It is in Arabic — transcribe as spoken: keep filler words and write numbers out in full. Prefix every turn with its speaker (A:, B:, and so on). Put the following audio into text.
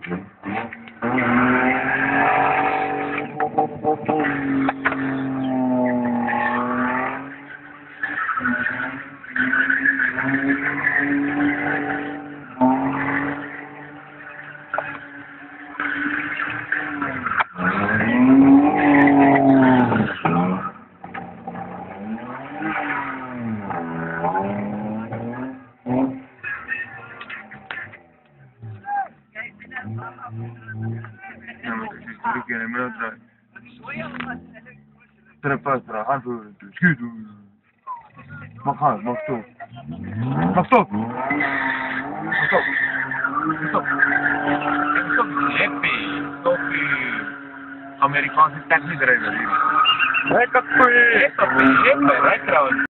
A: ترى ترى مكان مكتوب مكتوب مكتوب مكتوب Lepe, Topi, Amerikaanse täknitreeneri. Lepe, lepe, lepe, lepe,